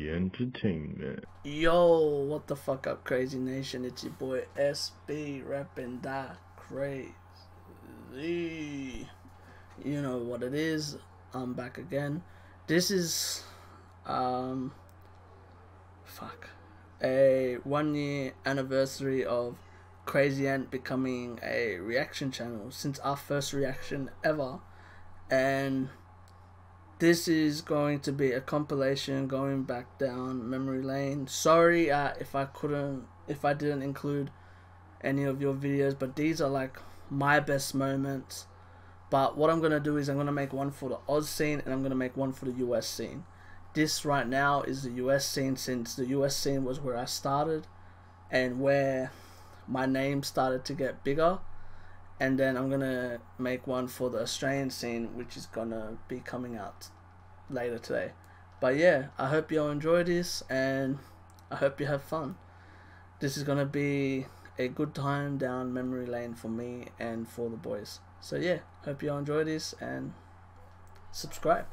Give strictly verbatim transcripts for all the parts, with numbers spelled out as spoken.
Crazy Entertainment. Yo, what the fuck up, Crazy Nation? It's your boy S B reppin' that crazy. You know what it is. I'm back again. This is um fuck a one year anniversary of Crazy Ant becoming a reaction channel since our first reaction ever, and this is going to be a compilation going back down memory lane. Sorry uh, if I couldn't, if I didn't include any of your videos, but these are like my best moments. But what I'm going to do is I'm going to make one for the Oz scene and I'm going to make one for the U S scene. This right now is the U S scene, since the U S scene was where I started and where my name started to get bigger. And then I'm going to make one for the Australian scene, which is going to be coming out later today. But yeah, I hope you all enjoy this and I hope you have fun. This is going to be a good time down memory lane for me and for the boys. So yeah, hope you all enjoy this and subscribe.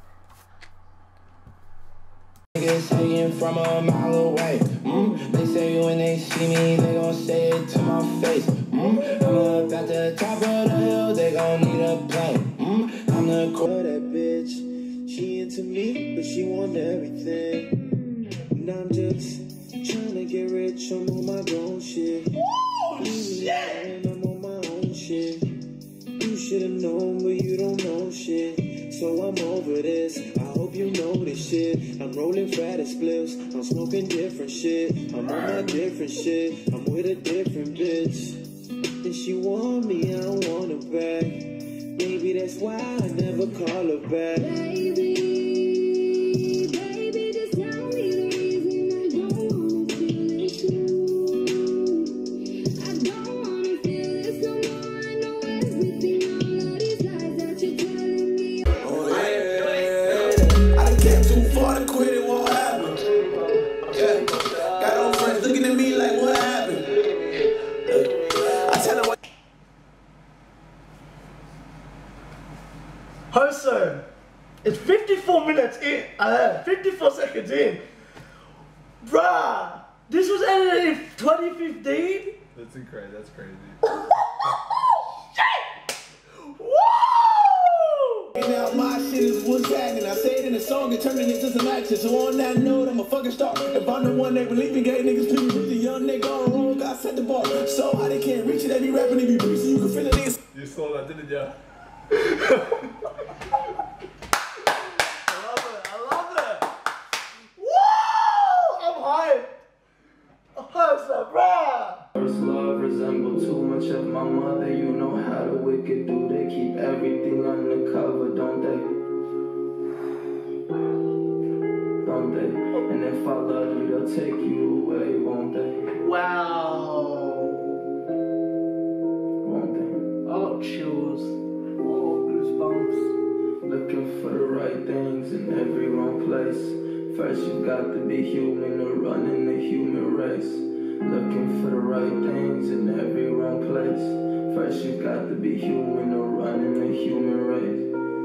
Niggas hating from a mile away. Mm, they say when they see me, they gon' say it to my face. Mm, I'm up at the top of the hill, they gon' need a plane. Mm, I'm the core that bitch. She into me, but she want everything. And I'm just trying to get rich. I'm on my own shit. Oh, shit. I'm on my own shit. You should've known, but you don't know shit. So I'm over this, I hope you know this shit. I'm rolling fat as spliffs, I'm smoking different shit. I'm on my different shit, I'm with a different bitch. And she want me, I don't want her back. Maybe that's why I never call her back. Baby, baby, just tell me the reason I don't wanna feel it too. I don't wanna feel it so more, I know everything, all of these lies that you're telling me. Too far to quit, it won't happen. Yeah. Got old friends looking at me like, what happened? I tell them what. Hoso, it's fifty-four minutes in, uh, fifty-four seconds in. Bruh, this was edited in twenty fifteen? That's crazy, that's crazy. Shit! Woo! Now my shit is what's happening. I say it in a song and turn it into some action. So on that note, I'm a fucking star. If I'm the one they believe in, gay niggas, please with the young nigga on wrong, God set the bar. So how they can't reach it, they be rapping, they be breezy. You can feel it, niggas. You saw that, didn't you? I love it, I love it. Woo! I'm hyped. Hoso, bruh. First love resemble too much of my mother. You know how the wicked do. They keep everything undercover, don't they? Don't they? And if I love you, they'll take you away, won't they? Wow. Won't they? Oh, chills. Oh, goosebumps. Looking for the right things in every wrong place. First you got to be human to run in the human race. Looking for the right things in every wrong place. First you got to be human to run in the human race.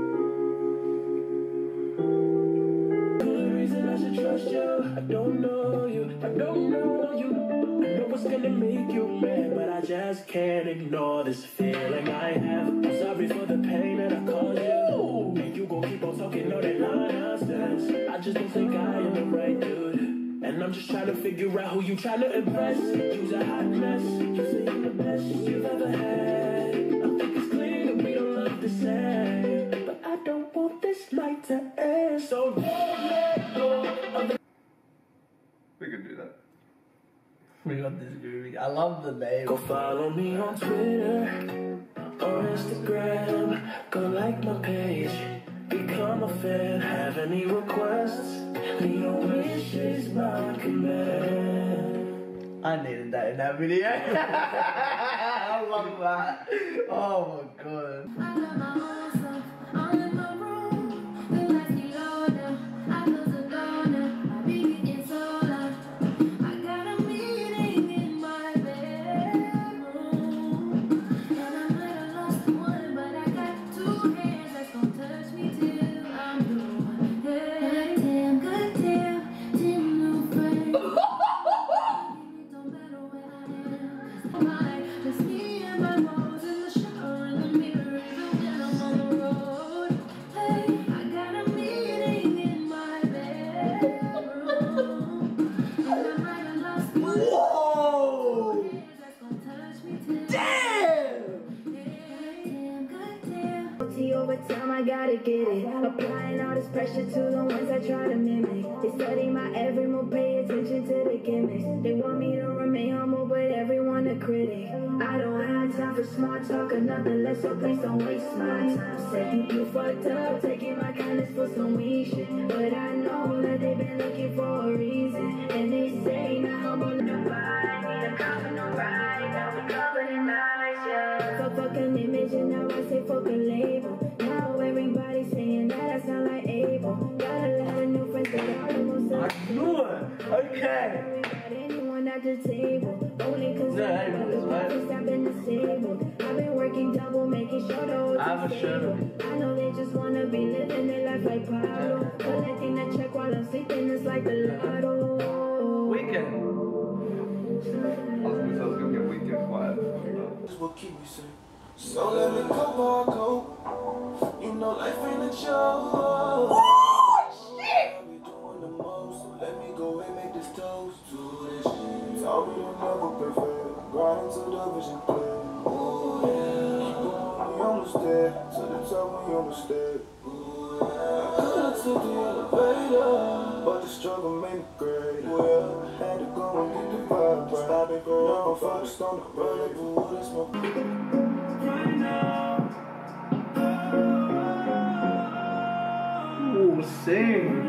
The reason I should trust you, I don't know you, I don't know you. I know it's gonna make you mad, but I just can't ignore this feeling I have. I'm sorry for the pain that I caused you. And you gon' keep on talking all that nonsense. I just don't think I am the right dude. And I'm just trying to figure out who you trying to impress. You's a hot mess. You say you're the best you've ever had. I think it's clear that we don't look the same, but I don't want this night to end. So don't let go of the. We can do that. We got this groovy. I love the name. Go follow me on Twitter or Instagram. Go like my page. Become a fan. Have any requests? Your wish is my command. I needed that in that video. I love that. Oh my god. Damn good, damn, damn. loyalty over time, I gotta get it. Applying all this pressure to the ones I try to mimic. They study my every move, pay attention to the gimmicks. They want me to remain humble, but everyone a critic. I don't have time for smart talk or nothing less, so please don't waste my time. Said people fucked up, taking my kindness for some weak shit. But I know that they've been looking for a reason. And they say not humble enough, I need a common no right. Now we covered in lies, yeah. Fuck, fuck an image and now I say fuck a label. Now everybody's saying that I sound like Abel. Got a lot of new friends that I almost I knew it. Okay. Anyone at the table, only cause No, I anyways, the right? office I've been disabled. I've been working double, making sure the whole I have a team's shirt stable. on. I know they just wanna be living their life like Pablo. Collecting that check while I'm sleeping is like the lotto. Weekend. I was gonna say I was gonna get weekend quiet. That's what keep me safe. So let me go, Marco. You know life ain't a joke. Oh shit! I be doing the most, so let me go and make this toast to this shit. Told me you'll never perfect, grind into the vision play. Ooh yeah, we almost there, to the top we almost there. Ooh yeah, I could've took the elevator, but the struggle made me great. Ooh yeah, had to go and get the vibe right. Stop it, girl, now I'm focused on the road. Ooh, this my Ooh, sing.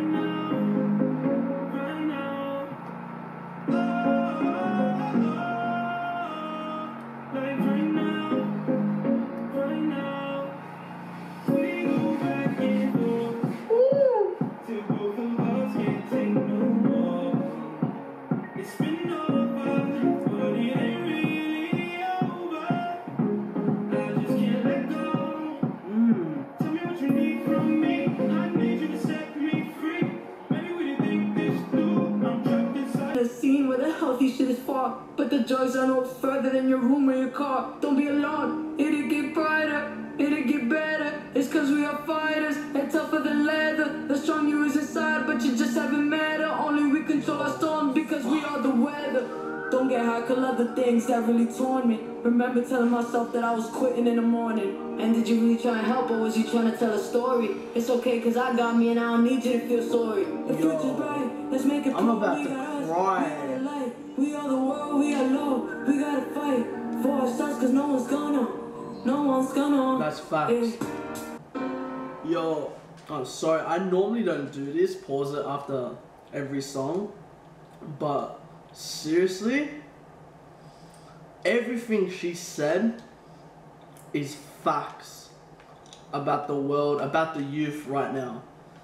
Shit is far, but the joys are no further than your room or your car. Don't be alarmed, it'll get brighter, it'll get better. It's cause we are fighters, and tougher than leather. The strong you is inside, but you just haven't met her. Only we control our storm because we are the weather. Don't get high, cause other things that really torn me. Remember telling myself that I was quitting in the morning. And did you really try and help, or was you trying to tell a story? It's okay, cause I got me and I don't need you to feel sorry. The Yo, future's bright, let's make it I'm cool. about We to got us, cry. we are the light. We are the world, we are low. We gotta fight for ourselves, cause no one's gonna. No one's gonna. That's facts. Yo, oh sorry, I normally don't do this, pause it after every song. But seriously, everything she said is facts about the world, about the youth right now.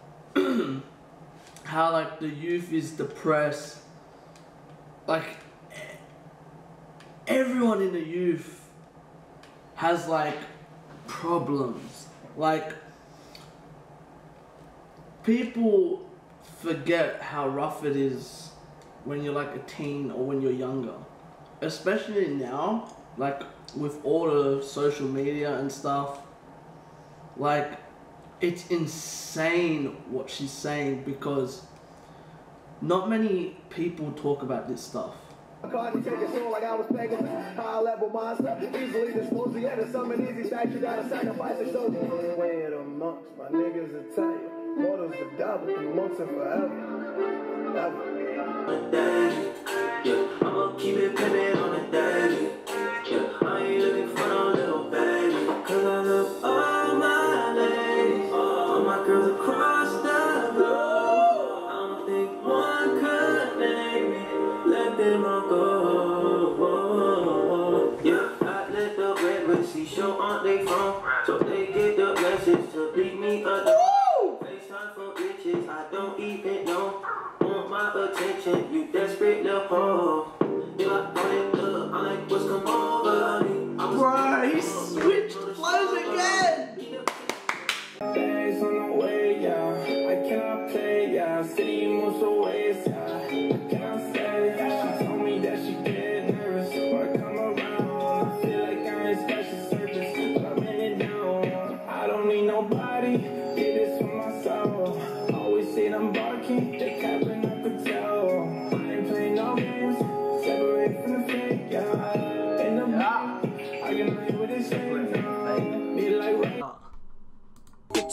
How like the youth is depressed. Like everyone in the youth has like problems. Like people forget how rough it is when you're like a teen or when you're younger. Especially now, like with all the social media and stuff. Like it's insane what she's saying because not many people talk about this stuff. Cardi take it so like I was begging. High level monster, easily disposed of. Yeah, there's some easy facts you gotta sacrifice to show you. Way it amongst my niggas will tell you. Mortals the devil, immortal forever. Ever. Yeah, I'ma keep it pinned on the daily. Yeah, I ain't looking for no little baby. Cause I love all my ladies, all my girls across the globe. I don't think one could name me. Let them all go. Yeah, I let the red receipt show on they phone, so they get the message to leave me alone. FaceTime for bitches I don't even know. Want my attention, you desperate little hoe. If I want it, look, I like what's come over me. Bro, he switched flows again! Days on the way, yeah. I cannot play, yeah. City moves away, yeah. Can I say? She told me that she get nervous. When I come around, I feel like I ain't scratched the surface. But I ran it down. I don't need nobody. Did this for myself. Always say I'm barking. They capping, I could tell. I ain't playing no games. Separate from the fake, yeah. In the yeah. I can live with this shit now. Need like right.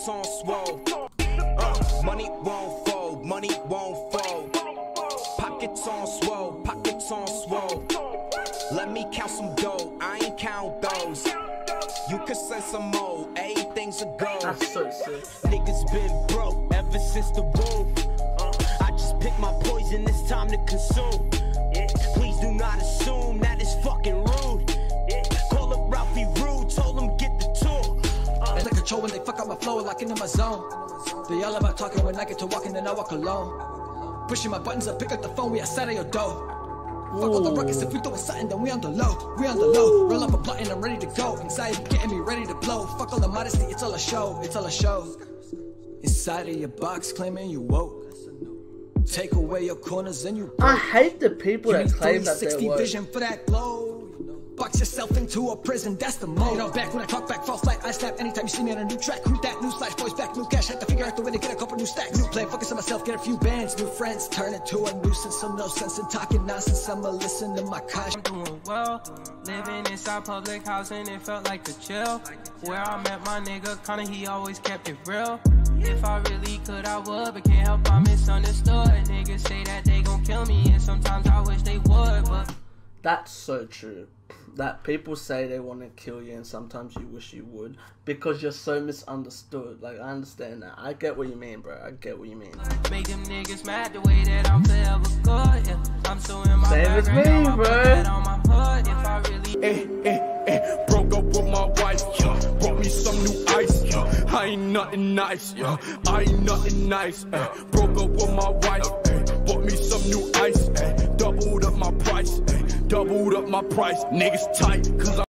pockets on swole. Uh, money won't fold, money won't fold. Pockets on swole, pockets on swole. Let me count some dough, I ain't count those. You can send some more, everything's a go. That's so sick. Niggas been broke ever since the womb. Uh, I just pick my poison, it's time to consume. Yeah. Please do not assume that it's fucking rude. Yeah. Call up Ralphie Rude, told him get the tool. Uh, They like control when they fuck up my flow, like into my zone. They all about talking when I get to walking, then I walk alone. Pushing my buttons up, pick up the phone, we outside of your door. Fuck all the ruckus, if we throwin' something, then we on the low. We on the low, roll up a blunt and I'm ready to go. Anxiety getting me ready to blow. Fuck all the modesty, it's all a show, it's all a show. Inside of your box, claiming you woke. Take away your corners and you broke. I hate the people that claim that they're woke. Vision for that glow. Box yourself into a prison, that's the mode. You know, back when I talk back, false light, I snap anytime you see me on a new track. Who that? New slash, voice back, new cash. Had to figure out the way to get a couple new stacks. New play, focus on myself, get a few bands. New friends, turn it to a nuisance. So no sense in talking nonsense, I'ma listen to my cash. I'm doing well, living inside public housing, it felt like the chill. Where I met my nigga, kinda he always kept it real. If I really could, I would, but can't help I misunderstood. Niggas say that they gon' kill me, and sometimes I wish they would, but that's so true. That people say they want to kill you and sometimes you wish you would because you're so misunderstood. Like, I understand that. I get what you mean, bro. I get what you mean. Make them niggas mad the way that I'm forever good. Yeah, I'm so in my Same as me, bro. On my hood, if I really eh, eh, eh. Broke up with my wife, yeah. Brought me some new ice, yeah. I ain't nothing nice, yeah. I ain't nothing nice, eh. Broke up with my wife, eh. Bought me some new ice, eh. Doubled up my price, eh. Doubled up my price. Niggas tight, cause I